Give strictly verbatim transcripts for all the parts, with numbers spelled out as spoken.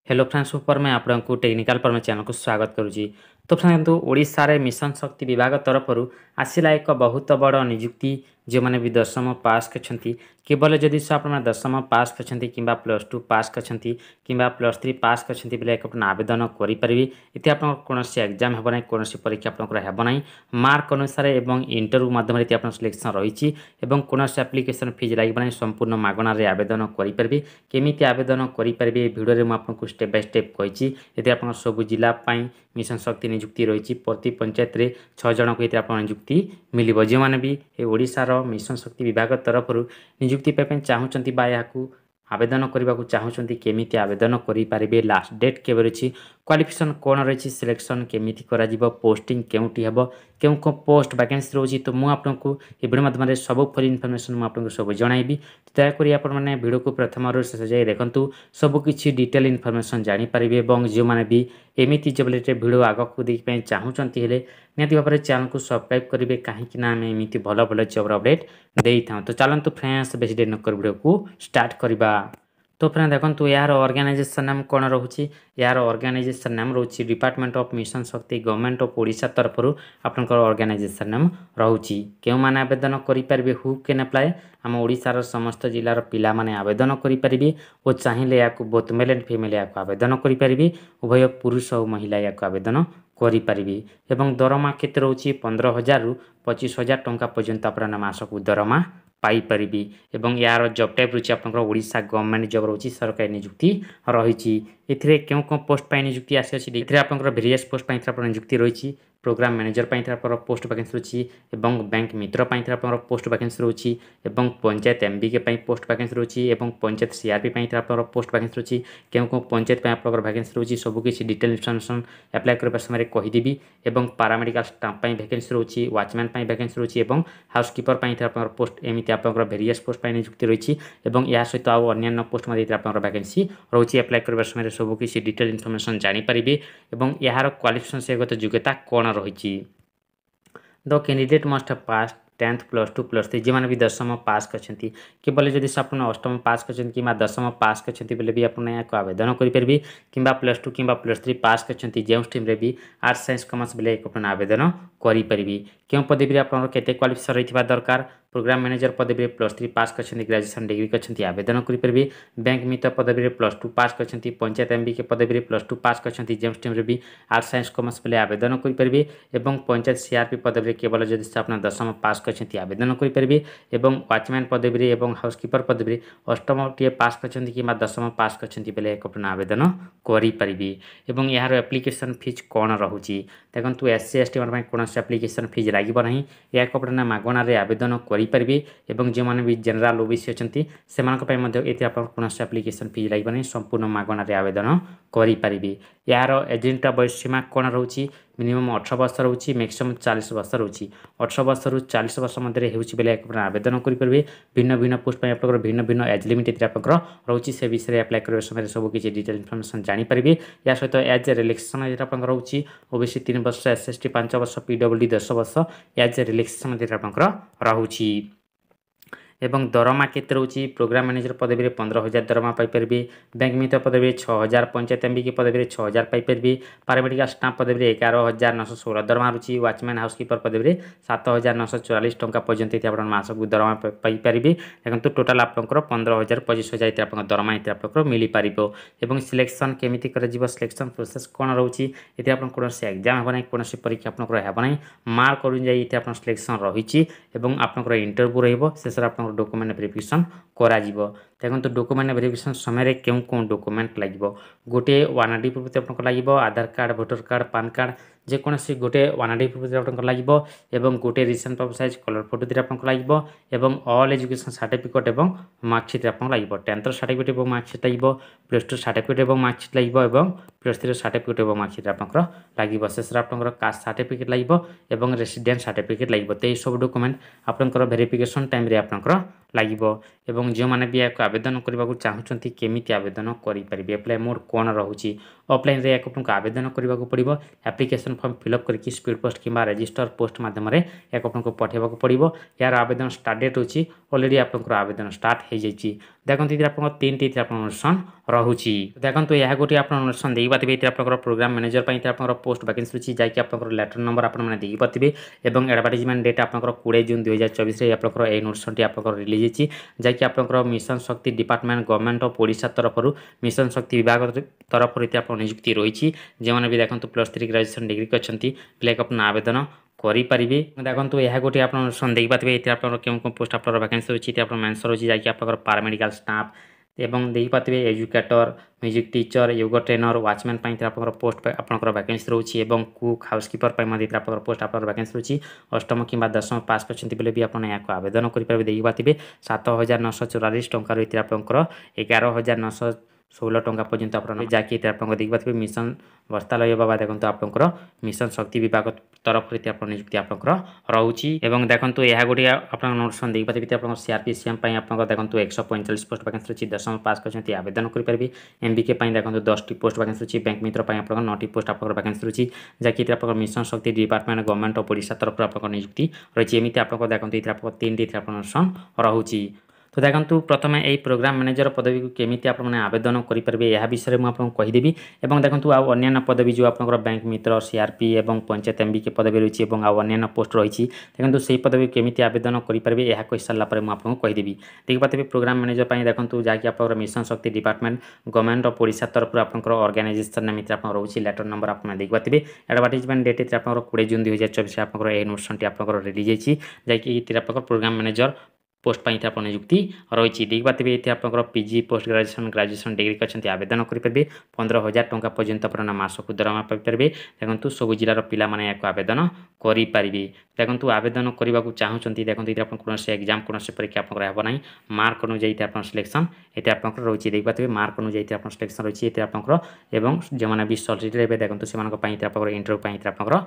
Hello friends ऊपर मैं आपको टेक्निकल परमे चैनल को स्वागत करुँची। तो फ्रेंड्स ओडिशा रे मिशन शक्ति विभाग तरफ आसला एक बहुत बड़ नियुक्ति जो मैंने भी दशम पास करछंती केवल जदि से आप दशम पास करछंती किंबा प्लस टू पास करछंती किंबा प्लस थ्री पास करछंती बेले एक आवेदन करि परिबे। इति आपन कोनोसी एग्जाम हेबो नै कोनोसी परीक्षा आपनकर हेबो नै मार्क अनुसार एवं इंटरव्यू माध्यम रे आपन सिलेक्शन रहिछि एवं कोनोसी एप्लिकेशन फीस लागि नै संपूर्ण मागणा रे आवेदन करि परिबे। केमिति आवेदन करि परिबे वीडियो रे म आपनको स्टेप बाय स्टेप कहिछि। यदि आपन सब जिला पई मिशन शक्ति नियुक्ति रहिछि प्रति पंचायत रे छह जन को आपन नियुक्ति मिलिबो जे माने भी ए ओडिसा रो मिशन शक्ति विभाग तरफ नियुक्ति पे चाहूँगी बा या आवेदन करने को चाहूँगी केमिति आवेदन करें। लास्ट डेट केवे रही क्वालिफिकेशन कौन रही सिलेक्शन केमिति करा जीवो पोस्टिंग केउटी हेबो केउ को पोस्ट वैकेंसी रोची तो मुझे आपको ये वीडियो माध्यम सब फुल इनफॉरमेशन मुझे सब जनइबी। दयाकोरी आपने वीडियो को प्रथम शेष जाए देखूँ सबकि डिटेल इनफॉरमेशन जानीपारे और जो मैंने भी एमती जब वीडियो आगक देखिए चाहूँगी निहती भाव में चैनल को सब्सक्राइब करेंगे कहीं आम एमती भल भल जबर अपडेट दे था। तो चलते फ्रेंड्स बेस डेट नक वीडियो को स्टार्ट करवा। तो फ्रेंड देखो यार ऑर्गेनाइजेशन नाम कौन रोचे यार ऑर्गेनाइजेशन नाम रोचे department of mission Shakti government of Odisha तरफ आपनकर ऑर्गेनाइजेशन नाम रोचे क्यों माने आवेदन करें हु कैन अप्लाई आम ओडिशार समस्त जिलार पिला माने आवेदन करें और चाहिए या बोथ मेल एंड फीमेल या आवेदन करें उभय पुरुष और महिला या आवेदन करें एवं दरमा केते रोचे पंद्रह हजार रु पच्चीस हजार टंका पर्यंत अपना मासक दरमा पाइपारि एवं यार जॉब टाइप रही आप ओडिशा गवर्नमेंट जॉब रही सरकारी नियुक्ति रही। एथिरे क्यों क्यों पोस्ट पर नियुक्ति आसी आप भेरियस पोस्ट पर नियुक्ति रही प्रोग्राम मैनेजर पर पोस्ट वैकेंसी रही एवं बैंक मित्र पर पोस्ट वैकेंसी रही एवं पंचायत एमबी के पोस्ट वैकेंसी रही एवं पंचायत सीआरपी पर पोस्ट वैकेंसी रही क्यों क्यों पंचायत आप वैकेंसी रही सबकि डिटेल इनफॉरमेशन अप्लाई करने समय कहीदेवी एवं पारामेडिकल स्टाफ वैकेंसी रही वाचमैन वैकेंसी रही हाउसकीपर पोस्ट एमती आप भेरियस पोस्ट पर नियुक्ति रही यह सहित आउ अन्य पोस्ट वैकेंसी रही अप्लाई करने समय सबकि डिटेल इनफॉरमेशन जानीपारे और यार क्वालिफिकेशन से योग्यता कौन रही। The candidate must pass tenth plus two plus three जो भी दशम पास करछंती केवल जदि आप अष्टम पास करछंती कि दशम पास करछंती बेले भी आपने या आवेदन करेंगे कि प्लस टू कि प्लस थ्री पास करछंती जो स्ट्रीम रे भी आर्ट्स साइंस कॉमर्स बेले अपना आवेदन करेंगे। क्यों पदवी आपन केते क्वालिफिकेशन रही दरकार प्रोग्राम मैनेजर पदवी प्लस थ्री पास करछंती ग्रेजुएशन डिग्री करछंती आवेदन करेंगे। बैंक मित्र पदवी प्लस टू पास करछंती पंचायत एमबी के पदवी प्लस टू पास करछंती जेम स्ट्रीम रे भी आर्ट्स साइंस कॉमर्स बेले आवेदन करेंगे एवं पंचायत सीआरपी पदवी केवल जदि आप दशम पास करछंती आवेदन करेंगे एवं वाचमैन पदवी एवं हाउसकीपर पदवी अष्टम टी पास करछंती कि दशम पास करछंती बेले अपना आवेदन करेंगे। एवं यार एप्लिकेशन फीस कौन रहुची देखो एस सी एस टी मान कौन एप्लिकेशन फीस लगे ना या अपना मागणार आवेदन करेंगे एवं जो मैंने भी जनरल ओबीसी अच्छी से कौन एप्लिकेशन फीस लगे ना संपूर्ण मागणार आवेदन करेंगे। यार एजेंट बयस सीमा कौन रोचे मिनिमम अठर वर्ष रोचे मैक्सिमम चालीस वर्ष रोचे अठर वर्ष रु चालीस वर्ष मध्य होले आवेदन करेंगे। भिन्न भिन्न पोस्ट आप भिन्न भिन्न एज लिमिट आप रोचे से विषय अप्लाई करने समय सबकि डिटेल इनफॉरमेशन जानीपारे। या सहित एज रिलैक्सेशन आप रोचे ओबीसी तीन वर्ष एस एस टी पांच वर्ष पीडब्ल्यूडी दस वर्ष एज रिलैक्सेशन आप रोचे एवं दरमा केते रोची प्रोग्राम मैनेजर पदवी में पंद्रह हजार दरमा पाइपारे बैंक मित्र पदवी छः हजार पंचायत एमबी के पदवी छः हजार पाइपारे पारामेडिकल स्टाफ पदवी एगार हजार नौश षोलह दरमा रुचि वाचमैन हाउसकीपर पदवी सात हजार नौश चौरालीस टंका पर्यंत आप मासक दरमा पाइपारे देखो टोटाल आपंकर पंद्रह हजार पच्चीस हजार आप दरमा आप मिल पार एवं सिलेक्शन केमिति कर सिलेक्शन प्रोसेस कौन रोचे ये आप कौन एग्जाम हे ना कौन परीक्षा आपंकर हे ना मार्क अनुजाई आप सिलेक्शन रही आपंकर इंटरव्यू रेष आप डॉक्यूमेंट वेरिफिकेशन करा जीवो। देखो डॉक्यूमेंट वेरिफिकेशन समय क्यों कौन डॉक्यूमेंट लगे गोटे वन आईडी प्रूफ आपको लगे Aadhaar card voter card PAN card जेकोसी गोटे वन आईडी प्रूफ आपको लगे एवं गोटे recent passport size colour photo आपको लगे एवं ऑल एजुकेशन सर्टिफिकेट एवं मार्कशीट आपको लगे टेंथ सर्टिफिकेट और मार्कशीट लगे प्लस टू सर्टिफिकेट और मार्कशीट लगे एवं प्लस थ्री सर्टिफिकेट और मार्कशीट आपको लगे शेष आपंकर कास्ट सर्टिफिकेट लगे रेसिडेंट सर्टिफिकेट लगे तो ये सब डॉक्यूमेंट आपंकर वेरिफिकेशन टाइम रे आपंकर लगे एवं जो मैंने भी आवेदन करने को चाहूँगी केमिति आवेदन करेंगे अप्लाई मोड कौन रोचे ऑफलाइन रे आपको आवेदन करने को पड़ो एप्लिकेशन फॉर्म फिलअप करके स्पीड पोस्ट किंबा रजिस्टर पोस्ट माध्यम या आपको पठाइबा पड़ो। यार आवेदन स्टार्ट डेट होची ऑलरेडी आपनकर आवेदन स्टार्ट हो जाइए। देखते ये आप तीन टी नोटिफिकेशन रोचे। देखो यह गोटे आप नोटिफिकेशन देख पाते ये आप प्रोग्राम मैनेजर पर आप पोस्ट वैकेंसी अच्छी जैक आप लेटर नंबर आपने देख पाते और एडवर्टाइजमेंट डेट आप बीस जून दुई हजार चौबीस आप नोटिफिकेशन टी आप रिलीज होती जैकि आप mission Shakti department government of Odisha तरफ मिशन शक्ति विभाग तरफ आप नियुक्ति रही जो मैंने भी देखो प्लस थ्री ग्रेजुएशन डिग्री अच्छा पिला अपना आवेदन करेंगे। देखो यह गोटे आप देख पाते ये आप क्यों पोस्ट आप वैकेंसी अच्छी आप मेन्सन अच्छी जैक आप पारामेडिकल स्टाफ एवं देख पाते educator music teacher yoga trainer watchman आप पोस्ट आपंकर वैकेंसी रोचे और कुक हाउसकीपर आप पोस्ट आप वैकेंसी रोचे अष्टम कि दशम पास करते बोले भी आपने यहाँ आवेदन करेंगे। देख पाते सात हजार नौश चौरालीस टकर रही आपंकर एगार हजार नौश षोल टंका पर्यंत आप जैक आप देख पाते मिशन वस्त्रालय बाबा देखो आपंकर मिशन शक्ति विभाग तरफ आप नियुक्ति आपंकर रोचे। देखो यह गोटे आप नोटिफिकेशन देख पाते आप सीआरपीसीएम आप देखो एक सौ पैंतालीस पोस्ट वैकेंसी अच्छी दशम पास करते आवेदन करेंगे। एमबीके देखो दस टी पोस्ट वैकेंसी अच्छी बैंक मित्र आप नौ टी पोस्ट आप वैकेंसी रही जैक आप mission Shakti department government of Odisha तरफ आप नियुक्ति रही एमती आप देखो आप तीन टी नोटिफिकेशन रोचे। तो देखो प्रथम यही प्रोग्राम मैनेजर पदवी को केमी आपने आवेदन करेंगे यह विषय में आपको कहीदेवी। और देखो आउ अन्य पदवी जो आप बैंक मित्र सीआरपी और पंचायत एमबीके पदवी रही है और अन्य पोस्ट रही देखो से पदवी केमी आवेदन करेंगे यह कही सारापर मुझे आपको कहीदेवी। देख पाते प्रोग्राम मैनेजर पर देखो जहाँकि आप mission Shakti department government of Odisha तरफ आपंकर ऑर्गेनाइजेशन नाम आप रोचे लेटर नंबर आपने देख पाते एडवर्टाइजमेंट डेट आप बीस जून दुई हजार चौबीस आप नोटिफिकेशन आप रिलीज होती जैकि आप प्रोग्राम मैनेजर पोस्ट पर आप नियुक्ति रही। देख पाते ये आप PG post graduation graduation degree अच्छे आवेदन करेंगे पंद्रह हजार टंका पर्यंत अपना मासक दरमा पाइपर। देखो सब जिलार पिला माने आवेदन करेंगे। देखो आवेदन करने को चाहते देखो ये आप कौन एग्जाम कौन परीक्षा आप ना मार्क अनुजाई आप सिलेक्शन ये आप रही। देख पाते मार्क अनुजाई आप सिलेक्शन रही ये आप जो मैंने भी सॉलिड रे देखो से आप इंटरव्यू आप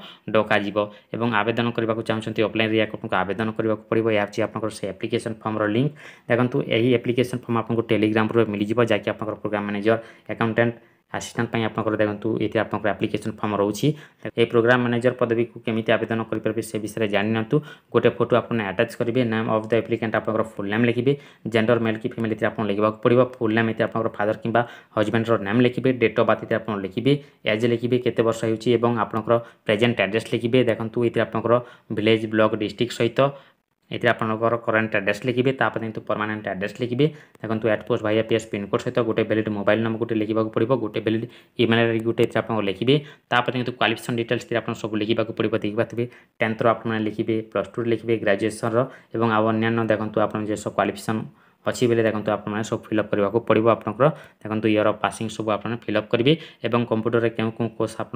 डक आवेदन करने को चाहते ऑफलाइन आपको आवेदन करने पड़ो। यह आप एप्लिकेशन फॉर्म लिंक देखो यही एप्लिकेशन फॉर्म आपको टेलीग्राम मिल जाए जैकि आप प्रोग्राम मैनेजर अकाउंटेंट असिस्टेंट आप देखो ये आप एप्लिकेशन फॉर्म रोचे। ये प्रोग्राम मैनेजर पदवी को केमी आवेदन करेंगे से विषय जानी गोटे फोटो आपने अटैच करेंगे नेम ऑफ द एप्लिकेंट आप फुल नेम लिखिए जेंडर मेल कि फीमेल आप लिखा पड़ो फुल नेम ये आप फादर कि हजबैंडर नेम लिखिए डेट ऑफ बर्थ आप लिखिए एज लिखिए केते वर्ष होती आपंकर प्रेजेंट एड्रेस लिखिए। देखो ये आप विलेज ब्लॉक डिस्ट्रिक्ट सहित ये आपंकर करेन्ट एड्रेस लिखिए तो परमानेंट एड्रेस लिखिए। देखो at post via PS pincode सहित गोटे वैलिड मोबाइल नंबर गोटे लिखा पड़ो गोटे वैलिड इमेल गोटे आप लिखिए देखो क्वालिफिकेशन डिटेल्स आप सब लिखा पड़ो। देख पाते टेन्थ आपने लिखिए प्लस टू लिखिए ग्रेजुएसन और अन्य देखो आप सब क्वालिफिकेशन अच्छी बेले देखो आपने सब फिलअप करने को पड़ो आपंकर देखो ईयर ऑफ पासिंग सब आप फिलअप करेंगे और कंप्यूटर क्यों कौन कोर्स आप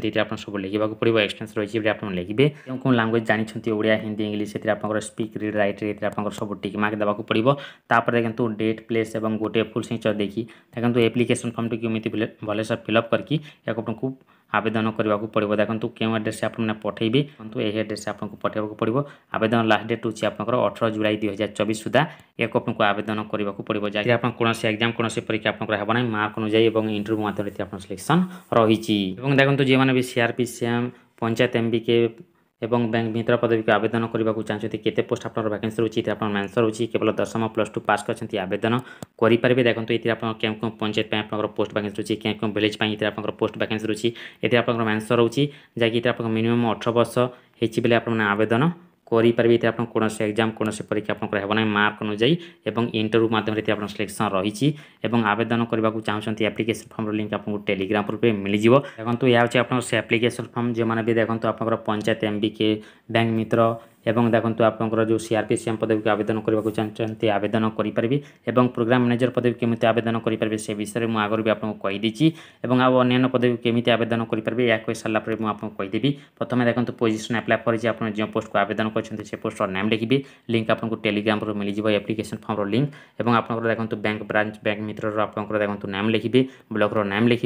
सब लिखा पड़ो एक्सटेंस रही आप लिखिए क्यों कौन लांगुएज जानते ओडिया हिंदी इंग्लीश आप स्पीक रीड राइट आप सब टिक मार्क देवाक पड़ो। तापर देखो डेट प्लेस और गोटे फुल सिग्नेचर देखिए देखो एप्लिकेशन फॉर्म टी केमी भले से फिलअप करके आपको आवेदन करने को पड़ो। देखो क्यों एड्रेस आपने पठेबे देखो यही एड्रेस आपको पठाइबा पड़ो। आवेदन लास्ट डेट होची आपनकर अठारह जुलाई दुई हजार चौबीस सुधा एक आपको आवेदन करने को पड़ो जैसे आप कौन एग्जाम कौन परीक्षा आपंकर हे ना मार्क अनुजाई और इंटरव्यू माध्यम आप सिलेक्शन रही। देखो जो मैंने भी सीआरपी सीएम पंचायत एमबीके एवं बैंक मित्र पदवी को आवेदन करने को चाहते केते पोस्ट आप वैकेंसी रही आप मेन्सन रही केवल दशम प्लस टू पास करते आवेदन करेंगे। देखो ये आप क्यों क्यों पंचायत आप पोस्ट वैकेंसी रही क्यों क्यों विलेज आप पोस्ट वैकेंसी रही ये आप मेन्सन रही जैकि आप मिनिमम अठारह वर्ष होती बेले आप आवेदन करेंगे। आप कौन एग्जाम कौन परीक्षा आपंकर हे ना मार्क अनुजाई और इंटरव्यू माध्यम आप सिलेक्शन रही आवेदन करने को चाहते एप्लिकेशन फॉर्म लिंक आपको टेलीग्राम पर मिल जाए। देखो यह आप एप्लिकेशन फॉर्म जो मैंने भी देखो आप पंचायत एमबीके बैंक मित्र एवं देखो आपंकर जो सीआरपी सीएम पदवी को आवेदन करने को चाहते आवेदन करेंगे और प्रोग्राम मैनेजर पदवी केमी आवेदन करेंगे से विषय में आगे भी आपको कहीदी और आउ अन्य पदवी केमी आवेदन करेंगे यह कही सारापर मुझे आपको कहीदेवी। प्रथम देखो पोजिशन अप्लाई कर आप जो पोस्ट को आवेदन करते से पोस्टर नाम लिखिए लिंक आपको टेलीग्राम पर मिल जाए एप्लिकेशन फॉर्म लिंक और आप देखो बैंक ब्रांच बैंक मित्र आपंकर देखो नाम लिखिए ब्लॉक नाम लिखिए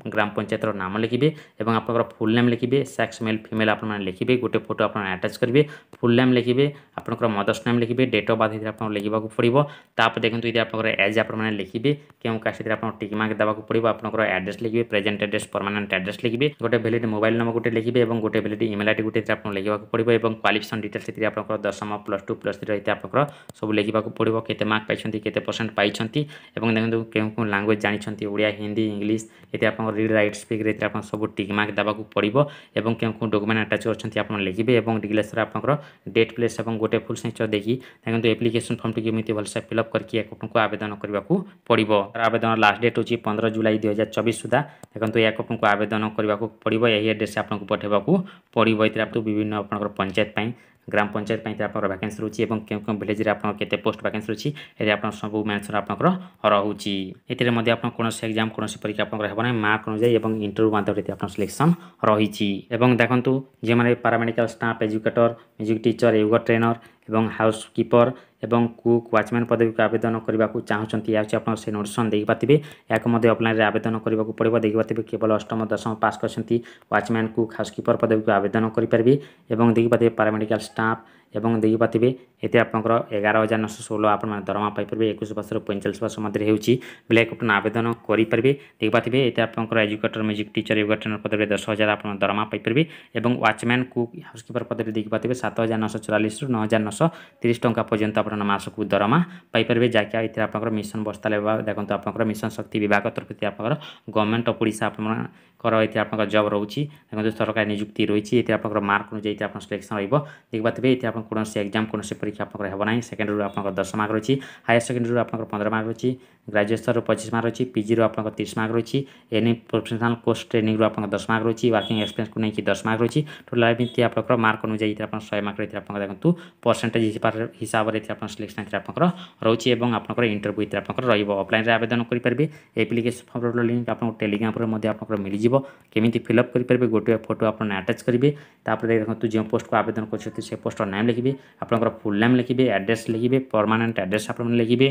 ग्राम पंचायत नाम लिखिए और आपंकर फुल नेम लिखिए सेक्स मेल फीमेल आप लिखिए गोटे फोटो आप आटाच करेंगे फुल नेम लिखिए आपंकर मदर्स नेम लिखिए डेट ऑफ बर्थ आप लिखा पड़ो तापर देखो ये आपंकर एज आप लिखिए क्यों कास्ट आप टिक मार्क देवाक पड़ो आपंकर एड्रेस लिखिए प्रेजेंट एड्रेस परमानेंट एड्रेस लिखिए गोटे वैलिड मोबाइल नंबर गोटे लिखिए और गोटे वैलिड इमेल आईडी गोटे आप लिखा पड़ो और क्वालिफिकेशन डिटेल्स से आप दशम प्लस टू प्लस थ्री रही आप सब लिखा पड़ो केते मार्क पाई केते परसेंट पाई देखो क्यों क्यों लांगुएज जानते ओडिया हिंदी इंग्लीश ये आप रीड राइट स्पीक रे आप सब टिक मार्क देवाक पड़ो और क्यों क्यों डॉक्यूमेंट अटैच करते आप लिखिए और डिक्लेरेशन आप डेट प्लेस और गोटे फुल सिग्नेचर देखिए देखो एप्लिकेशन फॉर्म टी एमती भलसे फिलअप करके आपको आवेदन करने को पड़ो आवेदन लास्ट डेट होची पंद्रह जुलाई दुई हजार चौबीस सुधा देखो या आपको आवेदन करने को पड़ो यही एड्रेस आपको पठेबाक पड़ो ये विभिन्न आप पंचायत ग्राम पंचायत आप वैकेंसी रोचे और क्यों क्यों विलेज में आपते पोस्ट वैकेंसी रोचे ये आप सब मेन्शन आप रोचे ये कौन एग्जाम कौन परीक्षा आप मार्क अनुजाई और इंटरव्यू माध्यम आप सिलेक्शन रही देखो जो मैंने paramedical staff educator music teacher yoga trainer एवं हाउस कीपर एवं कुक वाचमैन पदवी को आवेदन करने को चाहते हैं आप से नोटिफिकेशन देख पाते या ऑफलाइन आवेदन करने को पड़ो देख पाते केवल अष्टम दशम पास कर वाचमैन कुक हाउस कीपर पदवी को आवेदन करेंगे और देख पाते पारामेडिकल स्टाफ एवं देख पाते ये आपंकर एगार हजार नौश षोलह आप दरमा पाइपर एक वर्ष पैंचाश वर्ष मध्य होने अपन आवेदन करेंगे देख पाते ये आपंकर educator music teacher yoga trainer पदवी दस हजार आप दरमा पाइपर और वाचमैन कुक हाउस कीपर पदवी देख पाते सात हजार नौश चौरालीस रु नौ हजार नौश तीस टंका पर्यंत आप मासक दरमा पाइपर जहाँकि ये आप मिशन बस्ता देखो आप मिशन शक्ति विभाग तरफ आप गवर्नमेंट ऑफ ओडिशा ये आप जब रोचे देखो सरकार नियुक्ति रही है आप मार्क अनुजाई आप सिलेक्शन रही पाते ये आप कौन एग्जाम कौन परीक्षा आप ना सेकेंडरी आप दस मार्क रही हायर सेकेंडरी आप पंद्रह मार्क रही ग्रेजुएशन पच्चीस मार्क रही पीजी आप तीस मार्क रही एनी प्रोफेशनल कोर्स ट्रेनिंग आप दस मार्क रही वर्किंग एक्सपीरियंस को लेकिन दस मार्क रही टोटाल एमती आप मार्क अनुजाई आप शहे मार्क रही आप देखो परसेंटेज हिसाब से आप सिलेक्शन आप रोचे और आप इंटरव्यू आप ऑफलाइन आवेदन करेंगे एप्लिकेशन फॉर्म लिंक आप टेलीग्राम पर आप मिल जाव केमी फिलअप करेंगे गोटे फोटो आप आटाच करेंगे देखो जो पोस्ट को आवेदन कर पोस्ट नाम लिखिए आपंकर फुल नेम लिखिए एड्रेस लिखिए परमानेंट एड्रेस आप लिखिए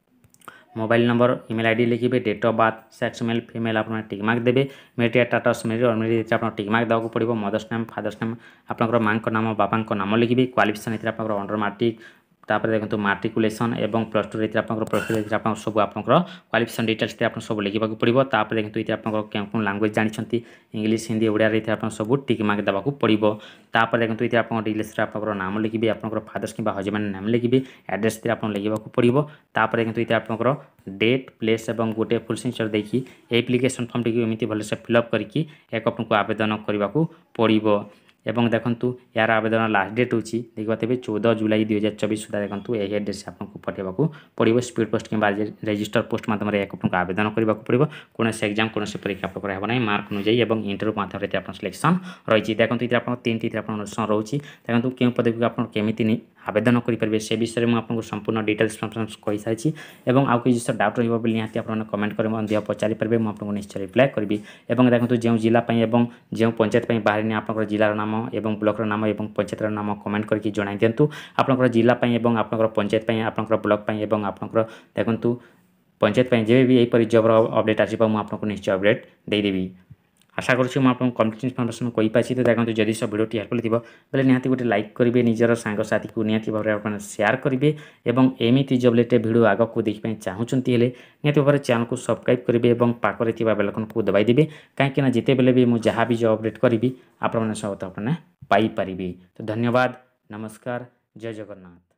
मोबाइल नंबर इमेल आईडी लिखिए date of birth sex male female आप टिक मार्क देवे मेरिट स्टाटस मेरिट अनमेरिट आप टिक मार्क देवाक पड़ो मदर्स नेम फादर्स नेम आपंकर माँ नाम बापा नाम लिखिए क्वालिफिकेशन आप अंडर मैट्रिक तापर देखो माट्रिकुलेसन एवं प्लस टू रही आप प्लस टू आप सब आप क्वालिफिकेशन डिटेल्स आप सब लिखा पड़ो तापर देखो ये आप क्यों क्यों लांगुएज जानते इंग्लीश हिंदी ओडिया रही आप सब टिक मार्क देवाक पड़ो तापर देखो ये आप डिटेल्स आप नाम लिखिए आप फादर्स कि हजबैंड नाम लिखिए एड्रेस आप लिखा पड़ो तापर देखो ये आप डेट प्लेस और गोटे फुल सिग्नेचर देखिए एप्लिकेशन फॉर्म टी एमती भलसे फिलअप करके आपको आवेदन करने को पड़ो एवं देखो यार आवेदन लास्ट डेट होची देख पाते चौदह जुलाई दुई हजार चौबीस सुधा देखो यही एड्रेस आपको पठेबाक पड़ो स्पीड पोस्ट कि रजिस्टर पोस्ट मध्यम आपको आवेदन करने को पड़ो कौन एग्जाम कौन परीक्षा आप ना मार्क अनुजाई और इंटरव्यू माध्यम आप सिलेक्शन रही देखो ये आप तीन टी आप रोचे देखो क्यों पदवी को आप केमी आवेदन करेंगे से विषय में आपको संपूर्ण डिटेल्स कही सारी और आउ कि डाउट रही निहाती आप कमेंट कर पचारि पारे मुझे निश्चय रिप्लाय करी और देखो जो जिलापाई और जो पंचायत बाहर आप जिलार नाम एवं ब्लॉक नाम और पंचायत नाम कमेंट करके जणाई दिंतु आपंकर जिलापाई और आपंकर पंचायत आपंकर ब्लॉक और आपंकर देखो पंचायत जब भी यहीपरि जबर अपडेट आसो मुझे निश्चय अपडेट देदेवी आशा करुँच मुझे कम्प्लीट इनफर्मेशन कहीपासी तो देखो जदि सब भिडियो हेल्पफुल थी बोले निहाती गोटे लाइक करेंगे निजर सांगसाथी को निहाती भाव में सेयार करेंगे और एमती जब लेटेस्ट भिडियो आग को देखा चाहूँगी निहाती भाव में चैनल को सब्सक्राइब करेंगे और पाखरे बेलकन को दबाई देवे कहीं जिते बेले भी मुझे जहाँ भी जो अपडेट करी आपण सब पाइपर तो धन्यवाद नमस्कार जय जगन्नाथ।